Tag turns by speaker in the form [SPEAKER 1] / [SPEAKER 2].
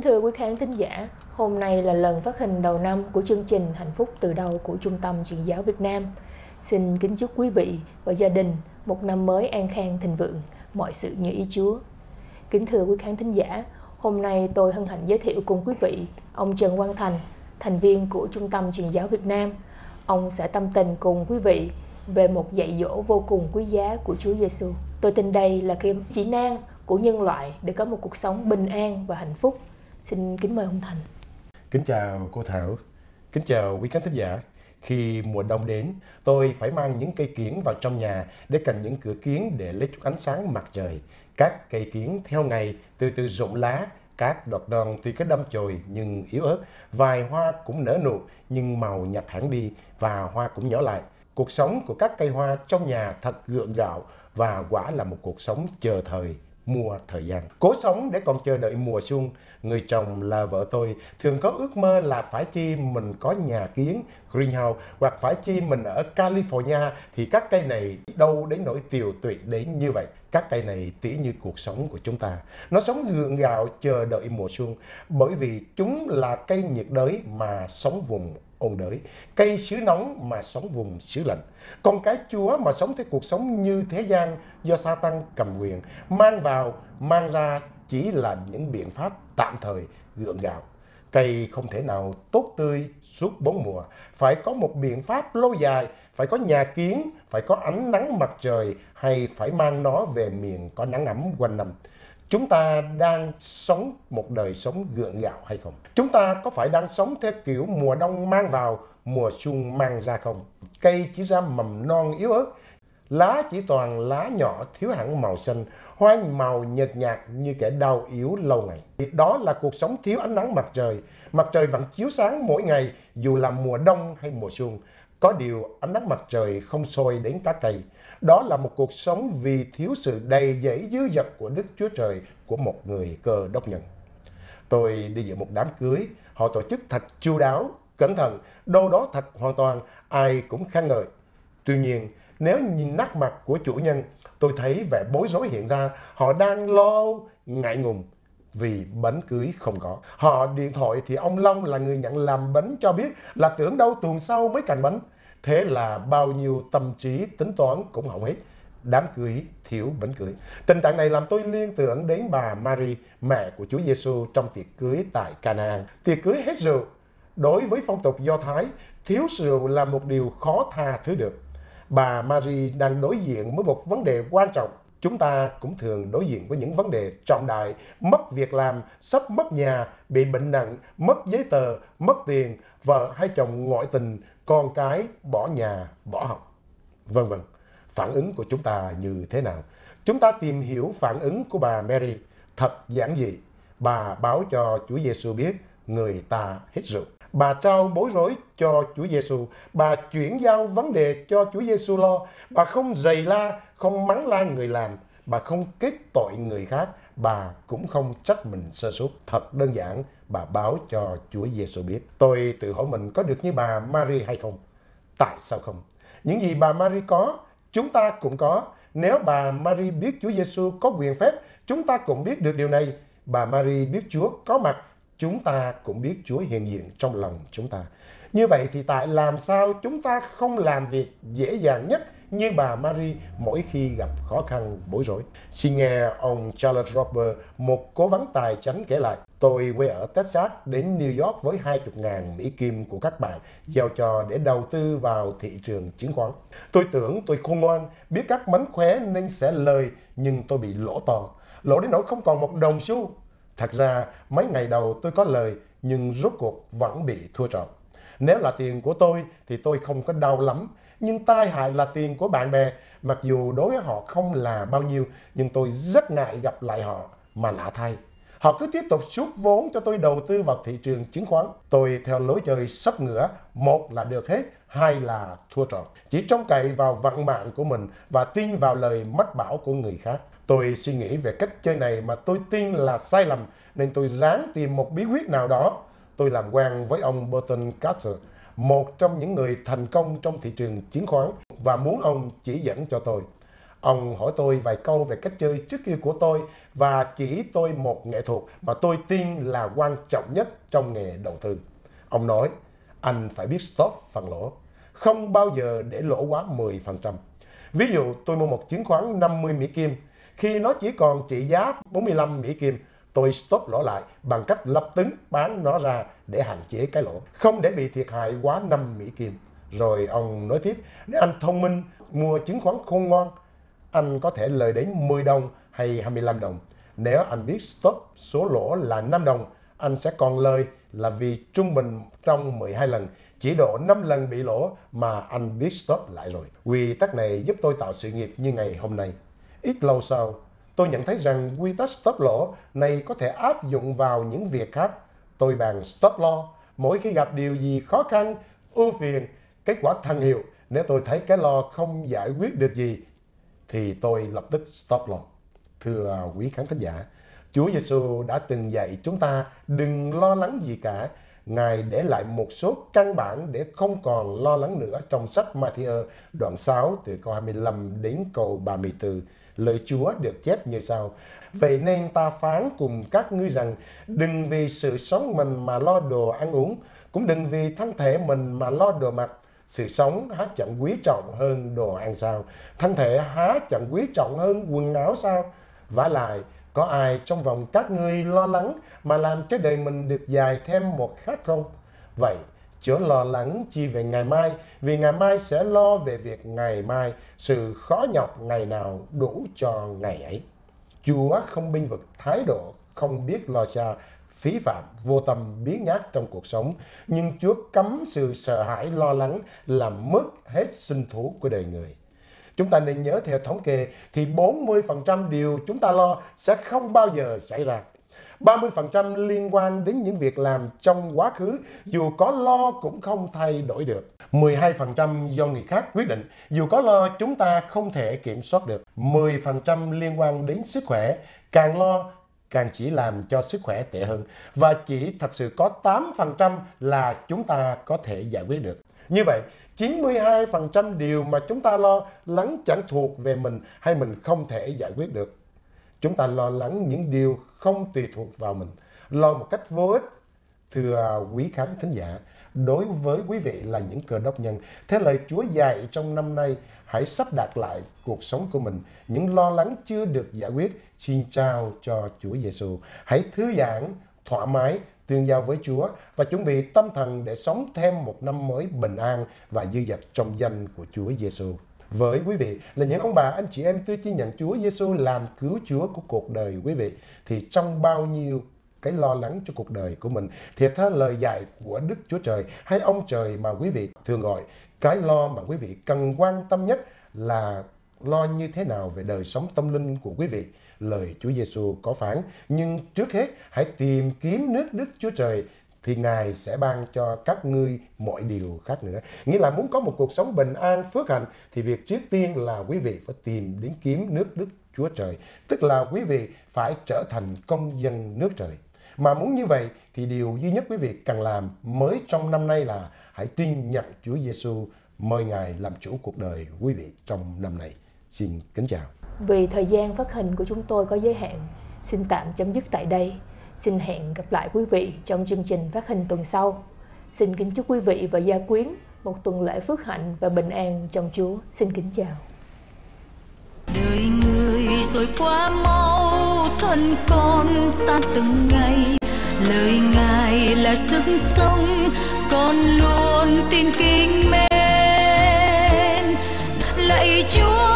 [SPEAKER 1] Kính thưa quý khán thính giả, hôm nay là lần phát hình đầu năm của chương trình Hạnh phúc từ đầu của Trung tâm Truyền giáo Việt Nam. Xin kính chúc quý vị và gia đình một năm mới an khang thịnh vượng, mọi sự như ý Chúa. Kính thưa quý khán thính giả, hôm nay tôi hân hạnh giới thiệu cùng quý vị ông Trần Quang Thành, thành viên của Trung tâm Truyền giáo Việt Nam. Ông sẽ tâm tình cùng quý vị về một dạy dỗ vô cùng quý giá của Chúa Giêsu. Tôi tin đây là cái chỉ nan của nhân loại để có một cuộc sống bình an và hạnh phúc. Xin kính mời ông Thành.
[SPEAKER 2] Kính chào cô Thảo, kính chào quý khán thính giả. Khi mùa đông đến, tôi phải mang những cây kiểng vào trong nhà để cạnh những cửa kiếng để lấy chút ánh sáng mặt trời. Các cây kiểng theo ngày từ từ rụng lá, các đọt non tuy có đâm chồi nhưng yếu ớt, vài hoa cũng nở nụ nhưng màu nhạt hẳn đi và hoa cũng nhỏ lại. Cuộc sống của các cây hoa trong nhà thật gượng gạo và quả là một cuộc sống chờ thời, mua thời gian. Cố sống để còn chờ đợi mùa xuân. Người chồng là vợ tôi thường có ước mơ là phải chi mình có nhà kiếng greenhouse, hoặc phải chi mình ở California thì các cây này đâu đến nỗi tiều tụy đến như vậy. Các cây này tỉ như cuộc sống của chúng ta. Nó sống gượng gạo chờ đợi mùa xuân bởi vì chúng là cây nhiệt đới mà sống vùng ôn đới, cây xứ nóng mà sống vùng xứ lạnh. Con cái Chúa mà sống theo cuộc sống như thế gian do Sa-tan cầm quyền, mang vào, mang ra chỉ là những biện pháp tạm thời gượng gạo. Cây không thể nào tốt tươi suốt 4 mùa, phải có một biện pháp lâu dài, phải có nhà kiếng, phải có ánh nắng mặt trời, hay phải mang nó về miền có nắng ấm quanh năm. Chúng ta đang sống một đời sống gượng gạo hay không? Chúng ta có phải đang sống theo kiểu mùa đông mang vào, mùa xuân mang ra không? Cây chỉ ra mầm non yếu ớt, lá chỉ toàn lá nhỏ thiếu hẳn màu xanh, hoa màu nhợt nhạt như kẻ đau yếu lâu ngày. Đó là cuộc sống thiếu ánh nắng mặt trời. Mặt trời vẫn chiếu sáng mỗi ngày dù là mùa đông hay mùa xuân. Có điều ánh nắng mặt trời không soi đến các cây. Đó là một cuộc sống vì thiếu sự đầy dẫy dư dật của Đức Chúa Trời của một người Cơ Đốc nhân. Tôi đi dự một đám cưới, họ tổ chức thật chu đáo, cẩn thận, đâu đó thật hoàn toàn, ai cũng khen ngợi. Tuy nhiên, nếu nhìn nét mặt của chủ nhân, tôi thấy vẻ bối rối hiện ra. Họ đang lo ngại ngùng vì bánh cưới không có. Họ điện thoại thì ông Long là người nhận làm bánh cho biết là tưởng đâu tuần sau mới cành bánh. Thế là bao nhiêu tâm trí tính toán cũng hỏng hết. Đám cưới thiếu bánh cưới. Tình trạng này làm tôi liên tưởng đến bà Mary, mẹ của Chúa Giêsu trong tiệc cưới tại Canaan. Tiệc cưới hết rượu. Đối với phong tục Do Thái, thiếu rượu là một điều khó tha thứ được. Bà Mary đang đối diện với một vấn đề quan trọng. Chúng ta cũng thường đối diện với những vấn đề trọng đại, mất việc làm, sắp mất nhà, bị bệnh nặng, mất giấy tờ, mất tiền, vợ hay chồng ngoại tình, con cái bỏ nhà, bỏ học, vân vân. Phản ứng của chúng ta như thế nào? Chúng ta tìm hiểu phản ứng của bà Mary thật giản dị. Bà báo cho Chúa Giêsu biết người ta hết rượu. Bà trao bối rối cho Chúa Giêsu, bà chuyển giao vấn đề cho Chúa Giêsu lo. Bà không rầy la, không mắng la người làm, bà không kết tội người khác, bà cũng không trách mình sơ suất. Thật đơn giản, bà báo cho Chúa Giêsu biết. Tôi tự hỏi mình có được như bà Mary hay không? Tại sao không? Những gì bà Mary có, chúng ta cũng có. Nếu bà Mary biết Chúa Giêsu có quyền phép, chúng ta cũng biết được điều này. Bà Mary biết Chúa có mặt, chúng ta cũng biết Chúa hiện diện trong lòng chúng ta. Như vậy thì tại làm sao chúng ta không làm việc dễ dàng nhất như bà Mary mỗi khi gặp khó khăn bối rối? Xin nghe ông Charles Roper, một cố vấn tài chính kể lại. Tôi quê ở Texas đến New York với 20.000 Mỹ Kim của các bạn giao cho để đầu tư vào thị trường chứng khoán. Tôi tưởng tôi khôn ngoan, biết các mánh khóe nên sẽ lời, nhưng tôi bị lỗ to. Lỗ đến nỗi không còn một đồng xu. Thật ra mấy ngày đầu tôi có lời nhưng rốt cuộc vẫn bị thua trọn. Nếu là tiền của tôi thì tôi không có đau lắm. Nhưng tai hại là tiền của bạn bè. Mặc dù đối với họ không là bao nhiêu, nhưng tôi rất ngại gặp lại họ mà lạ thay. Họ cứ tiếp tục sút vốn cho tôi đầu tư vào thị trường chứng khoán. Tôi theo lối chơi sấp ngửa, một là được hết, hai là thua trọn. Chỉ trông cậy vào vận mạng của mình và tin vào lời mách bảo của người khác. Tôi suy nghĩ về cách chơi này mà tôi tin là sai lầm, nên tôi ráng tìm một bí quyết nào đó. Tôi làm quen với ông Burton Carter, một trong những người thành công trong thị trường chứng khoán, và muốn ông chỉ dẫn cho tôi. Ông hỏi tôi vài câu về cách chơi trước kia của tôi và chỉ tôi một nghệ thuật mà tôi tin là quan trọng nhất trong nghề đầu tư. Ông nói, anh phải biết stop phần lỗ, không bao giờ để lỗ quá 10%. Ví dụ tôi mua một chứng khoán 50 Mỹ Kim, khi nó chỉ còn trị giá 45 Mỹ Kim, tôi stop lỗ lại bằng cách lập tức bán nó ra để hạn chế cái lỗ, không để bị thiệt hại quá 5 Mỹ Kim. Rồi ông nói tiếp, nếu anh thông minh mua chứng khoán khôn ngoan, anh có thể lời đến 10 đồng hay 25 đồng. Nếu anh biết stop số lỗ là 5 đồng, anh sẽ còn lời là vì trung bình trong 12 lần, chỉ độ 5 lần bị lỗ mà anh biết stop lại rồi. Quy tắc này giúp tôi tạo sự nghiệp như ngày hôm nay. Ít lâu sau, tôi nhận thấy rằng quy tắc stop lỗ này có thể áp dụng vào những việc khác. Tôi bàn stop lo mỗi khi gặp điều gì khó khăn, ưu phiền, kết quả thăng hiệu. Nếu tôi thấy cái lo không giải quyết được gì thì tôi lập tức stop lo. Thưa quý khán thính giả, Chúa Giêsu đã từng dạy chúng ta đừng lo lắng gì cả. Ngài để lại một số căn bản để không còn lo lắng nữa trong sách Ma-thi-ơ đoạn 6 từ câu 25 đến câu 34. Lời Chúa được chép như sau: Vậy nên ta phán cùng các ngươi rằng, đừng vì sự sống mình mà lo đồ ăn uống, cũng đừng vì thân thể mình mà lo đồ mặc. Sự sống há chẳng quý trọng hơn đồ ăn sao? Thân thể há chẳng quý trọng hơn quần áo sao? Vả lại, có ai trong vòng các ngươi lo lắng mà làm cho đời mình được dài thêm một khắc không? Vậy, chớ lo lắng chi về ngày mai, vì ngày mai sẽ lo về việc ngày mai, sự khó nhọc ngày nào đủ cho ngày ấy. Chúa không bênh vực thái độ không biết lo xa, phí phạm, vô tâm, biếng nhác trong cuộc sống, nhưng Chúa cấm sự sợ hãi lo lắng làm mất hết sinh thú của đời người. Chúng ta nên nhớ theo thống kê thì 40% điều chúng ta lo sẽ không bao giờ xảy ra. 30% liên quan đến những việc làm trong quá khứ, dù có lo cũng không thay đổi được. 12% do người khác quyết định, dù có lo chúng ta không thể kiểm soát được. 10% liên quan đến sức khỏe, càng lo càng chỉ làm cho sức khỏe tệ hơn. Và chỉ thật sự có 8% là chúng ta có thể giải quyết được. Như vậy, 92% điều mà chúng ta lo lắng chẳng thuộc về mình hay mình không thể giải quyết được. Chúng ta lo lắng những điều không tùy thuộc vào mình, lo một cách vô ích. Thưa quý khán thính giả, đối với quý vị là những Cơ Đốc nhân, theo lời Chúa dạy trong năm nay, hãy sắp đặt lại cuộc sống của mình. Những lo lắng chưa được giải quyết, xin trao cho Chúa Giêsu. Hãy thư giãn, thoải mái, tương giao với Chúa và chuẩn bị tâm thần để sống thêm một năm mới bình an và dư dật trong danh của Chúa Giêsu. Với quý vị là những ông bà, anh chị em tôi chỉ nhận Chúa Giêsu làm cứu Chúa của cuộc đời quý vị, thì trong bao nhiêu cái lo lắng cho cuộc đời của mình thì theo lời dạy của Đức Chúa Trời hay ông trời mà quý vị thường gọi, cái lo mà quý vị cần quan tâm nhất là lo như thế nào về đời sống tâm linh của quý vị. Lời Chúa Giêsu có phán, nhưng trước hết hãy tìm kiếm nước Đức Chúa Trời thì Ngài sẽ ban cho các ngươi mọi điều khác nữa. Nghĩa là muốn có một cuộc sống bình an, phước hạnh thì việc trước tiên là quý vị phải tìm đến kiếm nước Đức Chúa Trời. Tức là quý vị phải trở thành công dân nước trời. Mà muốn như vậy thì điều duy nhất quý vị cần làm mới trong năm nay là hãy tin nhận Chúa Giêsu, mời Ngài làm chủ cuộc đời quý vị trong năm này. Xin kính chào.
[SPEAKER 1] Vì thời gian phát hình của chúng tôi có giới hạn, xin tạm chấm dứt tại đây. Xin hẹn gặp lại quý vị trong chương trình phát hình tuần sau. Xin kính chúc quý vị và gia quyến một tuần lễ phước hạnh và bình an trong Chúa. Xin kính chào.
[SPEAKER 3] Đời người rồi quá mau, thân con ta từng ngày. Lời Ngài là sức sống, con luôn tin kính mến. Lạy Chúa